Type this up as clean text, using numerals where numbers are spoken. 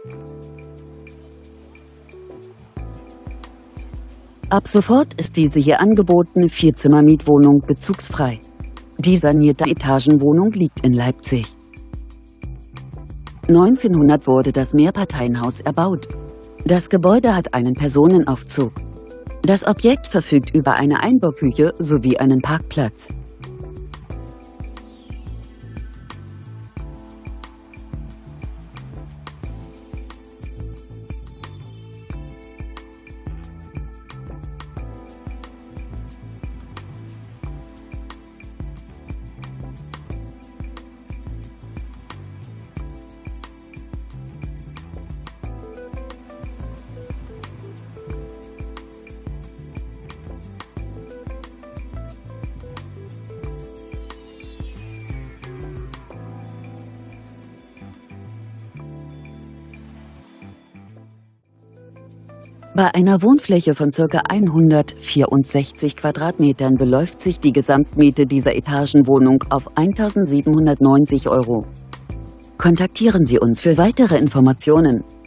Ab sofort ist diese hier angebotene Vierzimmer-Mietwohnung bezugsfrei. Die sanierte Etagenwohnung liegt in Leipzig. 1900 wurde das Mehrparteienhaus erbaut. Das Gebäude hat einen Personenaufzug. Das Objekt verfügt über eine Einbauküche sowie einen Parkplatz. Bei einer Wohnfläche von ca. 164 Quadratmetern beläuft sich die Gesamtmiete dieser Etagenwohnung auf 1.790 €. Kontaktieren Sie uns für weitere Informationen.